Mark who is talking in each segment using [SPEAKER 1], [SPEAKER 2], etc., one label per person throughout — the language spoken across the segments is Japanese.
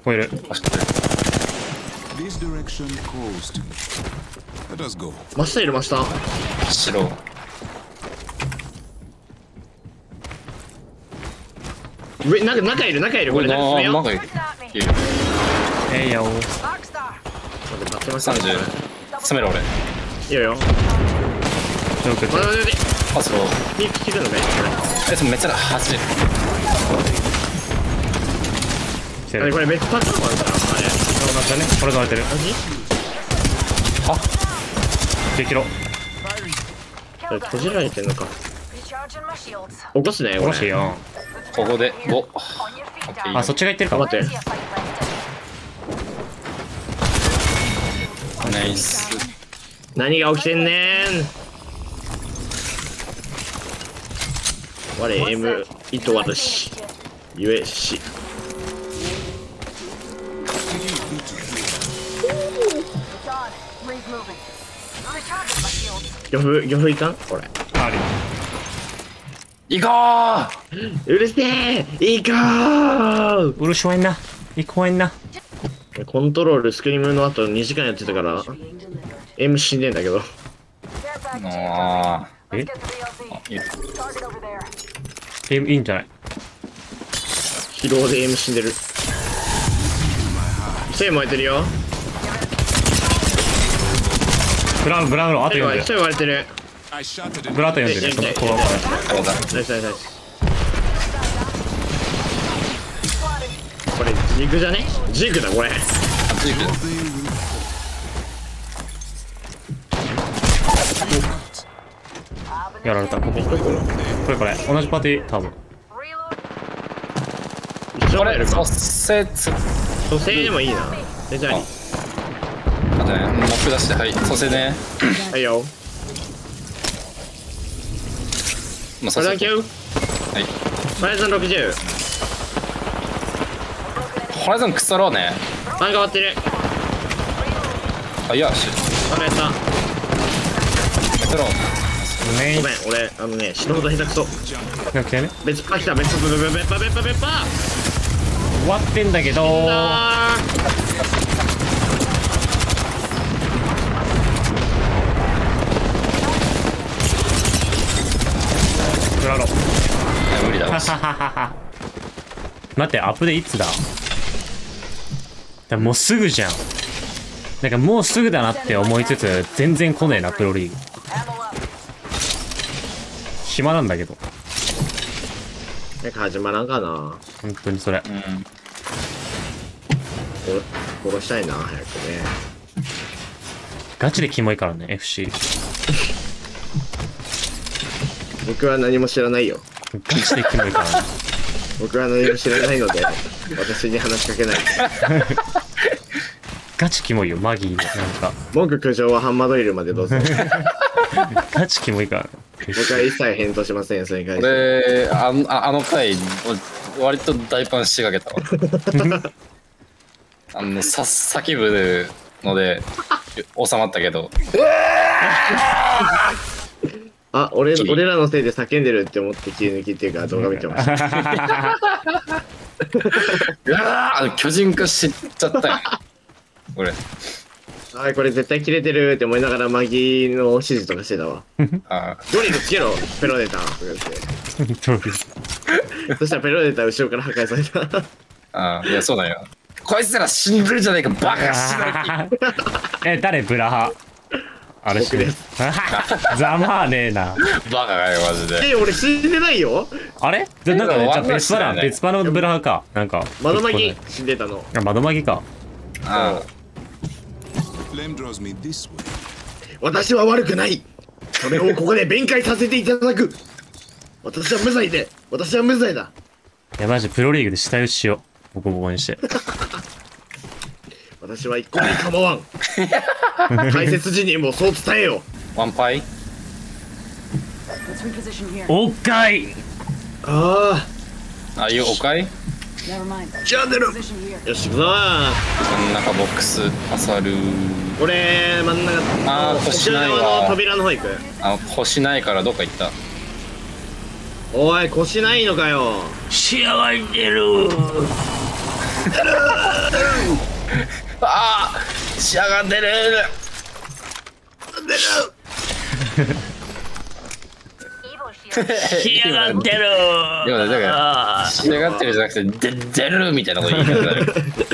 [SPEAKER 1] こいる。
[SPEAKER 2] 走ってる。
[SPEAKER 3] 真下いる真下。
[SPEAKER 2] 白。
[SPEAKER 3] 上中いるこれ中
[SPEAKER 2] なんかいる。
[SPEAKER 1] いいよ。
[SPEAKER 2] 30。詰めろ俺。
[SPEAKER 3] いいよ。
[SPEAKER 1] ちょっと
[SPEAKER 2] あ、そう。
[SPEAKER 3] ピーク切るのね。
[SPEAKER 2] そのめっちゃ走る。
[SPEAKER 3] これめっちゃパターンもあるからあれ。
[SPEAKER 1] そうなんだね。これが割れてる。
[SPEAKER 2] は
[SPEAKER 1] 激ロ。
[SPEAKER 3] これ閉じられてんのか。起こすねこれ。
[SPEAKER 1] 欲しいよ。
[SPEAKER 2] ここで5。
[SPEAKER 1] あ、そっちが行ってるか。
[SPEAKER 3] 待って。
[SPEAKER 2] ナイス。
[SPEAKER 3] 何が起きてんねん。我 M 糸私ゆえし。漁夫いかんこれ。
[SPEAKER 1] ある。
[SPEAKER 2] 行こ
[SPEAKER 3] うるせえ行こう。
[SPEAKER 1] うるしわいんな。行こわいんな。
[SPEAKER 3] コントロールスクリームの後2時間やってたから M 死んでんだけど。
[SPEAKER 2] ああ。
[SPEAKER 1] え？
[SPEAKER 2] いる。
[SPEAKER 1] いいんじゃない？
[SPEAKER 3] 疲労で M 死んでる。背燃えてるよ。
[SPEAKER 1] ブラウンあと4
[SPEAKER 3] 背割れてる。
[SPEAKER 1] ブラウンあと4でね。ここ
[SPEAKER 3] ナイス。これジグじゃね？ジグだこれ。
[SPEAKER 2] ジグ。
[SPEAKER 1] やられた。これ同じパーティー多分。
[SPEAKER 3] 一緒にやるか。
[SPEAKER 2] 蘇
[SPEAKER 3] 生でもいいな。全然あり。
[SPEAKER 2] あとね、モップ出して、はい、蘇生ね。
[SPEAKER 3] はいよ。
[SPEAKER 2] まあ、
[SPEAKER 3] これだけよ。
[SPEAKER 2] はい。
[SPEAKER 3] ホライゾン60。
[SPEAKER 2] ホライゾン腐ろうね。
[SPEAKER 3] 漫画割ってる。
[SPEAKER 2] あ、いや、し。
[SPEAKER 3] ダメやった。
[SPEAKER 2] メトロ。
[SPEAKER 3] ごめん、俺死ぬほど下手くそ。別パ来た。別パ。
[SPEAKER 1] 終わってんだけどブラロ。
[SPEAKER 2] 無理だわ。
[SPEAKER 1] 待って、アップでいつだ？もうすぐじゃん。なんかもうすぐだなって思いつつ全然来ねえなプロリーグ。暇なんだけど。
[SPEAKER 3] なんか始まらんかな。
[SPEAKER 1] 本当にそれ。
[SPEAKER 3] 殺したいな早くね。
[SPEAKER 1] ガチでキモいからね FC。
[SPEAKER 3] 僕は何も知らないよ。
[SPEAKER 1] ガチでキモいからね。
[SPEAKER 3] 僕は何も知らないので私に話しかけない。
[SPEAKER 1] ガチキモいよマギーのなんか。
[SPEAKER 3] 文句苦情はハンマードリルまでどうぞ。
[SPEAKER 1] ガチキモいから。
[SPEAKER 3] 僕は一切返答しませんそれに関して。
[SPEAKER 2] 俺あの回割と大パンしがけたわ。叫ぶので収まったけど。
[SPEAKER 3] あ、俺らのせいで叫んでるって思って切り抜きっていうか動画見てました。
[SPEAKER 2] うわー巨人化しちゃったよ。俺。
[SPEAKER 3] はい、これ絶対切れてるって思いながらマギーの指示とかしてたわ。ドリルつけろペロデタとか言って。そしたらペロデタ後ろから破壊された。
[SPEAKER 2] いやそうだよ。こいつら死んでるじゃないかバカしない。
[SPEAKER 1] 誰ブラハ？あれ
[SPEAKER 3] 僕です。
[SPEAKER 1] ざまあねえな。
[SPEAKER 2] バカがよマジで。
[SPEAKER 3] 俺死んでないよ。
[SPEAKER 1] あれ？なんかね、じゃあ別パのブラハか。なんか
[SPEAKER 3] 窓マギ死んでたの。
[SPEAKER 1] あ、窓マギか。
[SPEAKER 3] 私は悪くない。それをここで弁解させていただく。私は無罪だ。
[SPEAKER 1] いやマジプロリーグで下打ちしよう。ボコボコにして。
[SPEAKER 3] 私は一向に構わん。解説時にもそう伝えよ
[SPEAKER 2] う。ワンパイ。
[SPEAKER 1] おっかい。
[SPEAKER 3] あ
[SPEAKER 2] いうおかい。
[SPEAKER 3] チャンネル。よし行くぞ。
[SPEAKER 2] 真ん中ボックスあさる。
[SPEAKER 3] 俺真ん中。
[SPEAKER 2] 腰ないわ。
[SPEAKER 3] 扉の方行く。
[SPEAKER 2] 腰ないからどっか行った。
[SPEAKER 3] おい腰ないのかよ。
[SPEAKER 1] 仕上がってる。
[SPEAKER 2] ああ仕上がってる
[SPEAKER 1] 仕上がってる
[SPEAKER 2] 今だから仕上がってるじゃなくて出るみたいなこと言い方だよ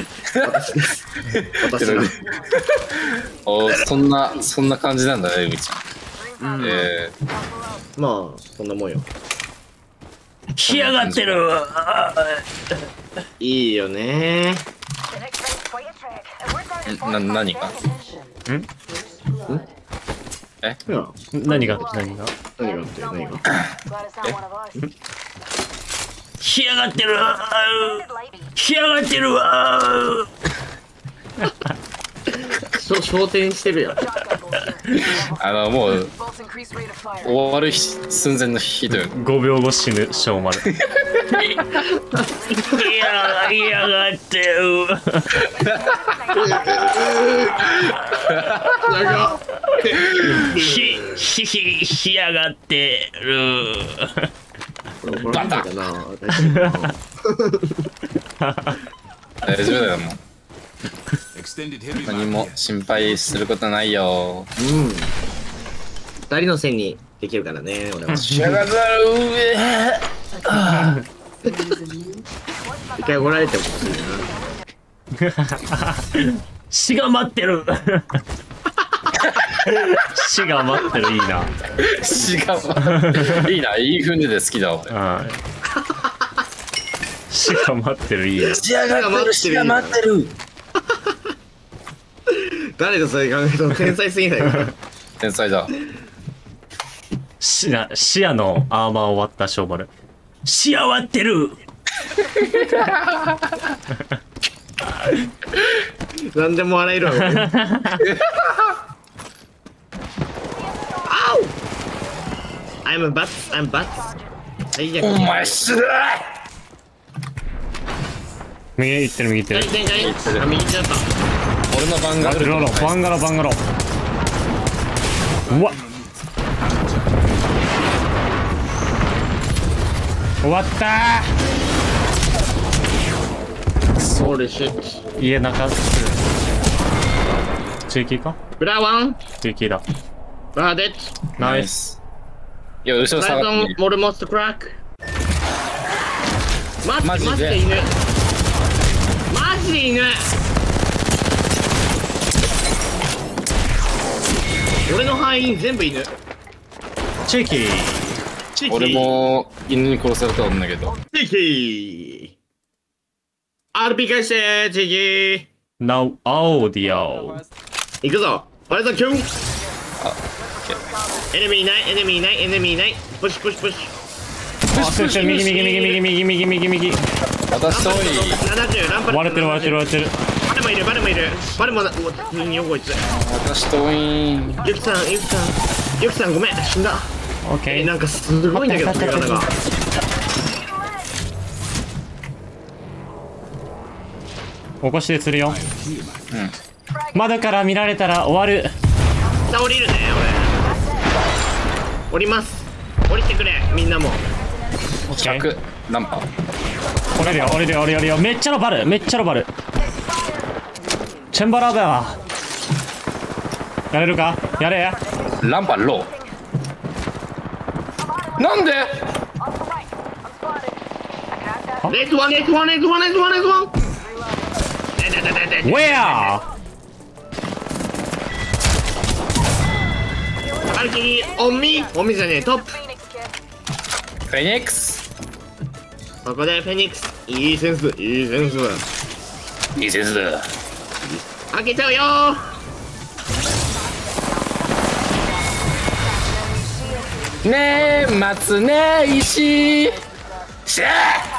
[SPEAKER 3] 私が
[SPEAKER 2] おそんな感じなんだね、うち。
[SPEAKER 3] まあそんなもんよ。
[SPEAKER 1] 仕上がってる
[SPEAKER 3] いいよね。
[SPEAKER 2] 何かえ
[SPEAKER 3] いや
[SPEAKER 1] 何が
[SPEAKER 3] 何がって何が
[SPEAKER 1] 仕上がってる仕上がってるわ
[SPEAKER 3] 昇天してるやん。
[SPEAKER 2] もう終わる寸前の日という
[SPEAKER 1] 5秒後死ぬ小丸いやがってる仕上がってる
[SPEAKER 3] バカだな。
[SPEAKER 2] 大丈夫だよもう何も心配することないよ。
[SPEAKER 3] 2人の線にできるからね、俺は。
[SPEAKER 2] 仕上がる
[SPEAKER 3] 一回怒られても欲しいな。
[SPEAKER 1] 死が待ってる死が待ってるいいな
[SPEAKER 2] 死がいいないい船で好きだわ俺。
[SPEAKER 1] 死が待ってるいいな。
[SPEAKER 2] 仕上がってる死が待ってる
[SPEAKER 3] 誰がそれ考えたの天才すぎないか。
[SPEAKER 2] 天才だ。
[SPEAKER 1] 視野のアーマー終わった小丸仕上がってる
[SPEAKER 3] 何でも笑えるわ。I'm bats 最悪。
[SPEAKER 2] お前する
[SPEAKER 1] 右行ってる右行ってる
[SPEAKER 3] 右行っちゃった。
[SPEAKER 2] 俺のバンガロー
[SPEAKER 1] バンガロうわ終わった
[SPEAKER 3] ソウルシュッ
[SPEAKER 1] 家中中域か
[SPEAKER 3] ブラワン
[SPEAKER 1] 中域だ
[SPEAKER 3] ブラデッ
[SPEAKER 1] ナイス
[SPEAKER 2] いや後ろ下
[SPEAKER 3] サイドン
[SPEAKER 2] がって
[SPEAKER 3] モルモストクラックマジで犬マジで犬俺の範囲全部犬
[SPEAKER 1] チェキ
[SPEAKER 2] 俺も犬に殺されたんだけど
[SPEAKER 3] チキ RP 返してチキ
[SPEAKER 1] Now audio
[SPEAKER 3] 行くぞバレザキュン
[SPEAKER 2] あ
[SPEAKER 3] エネミーいないエネミーいないエネミーいないプッシュプッシュプッシュ
[SPEAKER 1] 右
[SPEAKER 2] 私遠い
[SPEAKER 3] 70ランパ
[SPEAKER 1] 割れてる
[SPEAKER 3] バルもいるバルもよこいつ
[SPEAKER 2] 私遠い
[SPEAKER 3] ゆきさんごめん死んだ
[SPEAKER 1] オッケー
[SPEAKER 3] なんかすごいんだけど飛び方が
[SPEAKER 1] 起こして釣るよ窓から見られたら終わる
[SPEAKER 3] 下降りるね俺降ります降りてくれみんなも
[SPEAKER 2] 100何パー
[SPEAKER 1] 降りるよめっちゃのバルチェンバラーだわやれるかやれ
[SPEAKER 2] ランパローなんで
[SPEAKER 3] レッドワン
[SPEAKER 1] ウェア
[SPEAKER 3] アルキリオンミじゃねえトップ
[SPEAKER 2] フェニックス
[SPEAKER 3] ここでフェニックスいいセンス
[SPEAKER 2] いいセンスだ
[SPEAKER 3] 開けちゃうよ
[SPEAKER 2] ねえ松ね石しゃあ